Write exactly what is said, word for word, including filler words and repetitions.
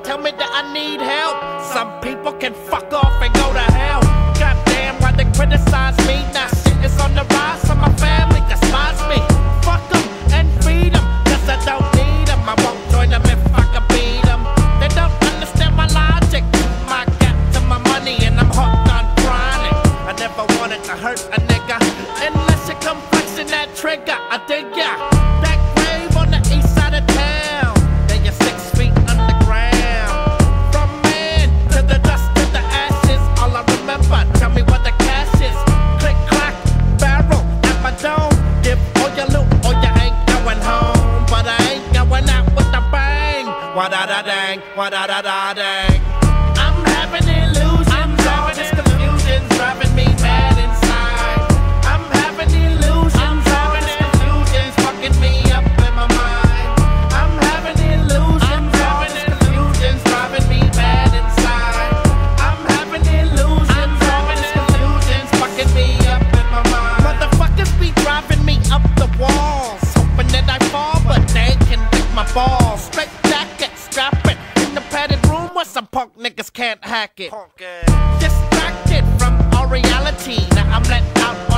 tell me that I need help. Some people can fuck off and go to hell. Goddamn, why they criticize me? Now shit is on the rise, so my family despise me. Fuck them and feed them, cause I don't need them. I won't join them if I can beat them. They don't understand my logic. I got to my money and I'm hooked on chronic. I never wanted to hurt a nigga unless you come flexing that trigger. I dig ya. That grave on the east side of town, then you're six feet underground. From man to the dust to the ashes, all I remember, tell me what the cash is. Click clack, barrel at my dome. Give all your loot or you ain't going home. But I ain't going out with a bang. Wa da da dang, wa da da da dang. I'm having illusions, I'm all this confusion's driving me mad inside. I'm having illusions, all this confusion's fucking me up in my mind. I'm having illusions, all this confusion's driving me mad inside. I'm having illusions, all this confusion's fucking me up in my mind. Motherfuckers be driving me up the walls, hoping that I fall, but they can lick my balls. Straight jacket, strap it in the padded room where some punk niggas can't hack it. Distracted from all reality, now I'm let out